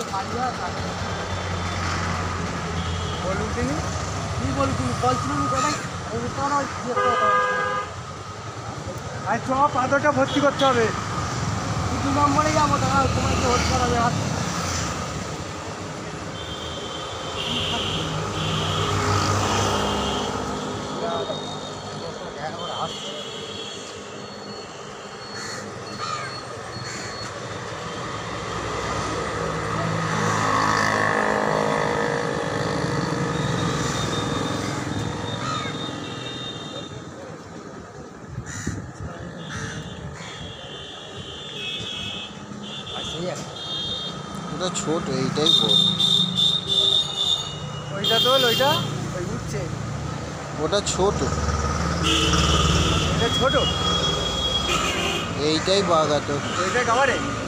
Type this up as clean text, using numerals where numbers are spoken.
বলুন তিনি কি বলি তুমি বলছিলাম কোথায় আর চ পাথরটা ভর্তি করতে হবে। 2 নম্বরে যাবো, দাঁড়াও তোমাকে ভোট করাবে। ওটা ছোট, এইটাই বড়। ওইটা তোল, ওইটা ওই উঠছে। ওটা ছোট, এটা ছোট, এইটাই বাঘা তো। ওইটা খাবারে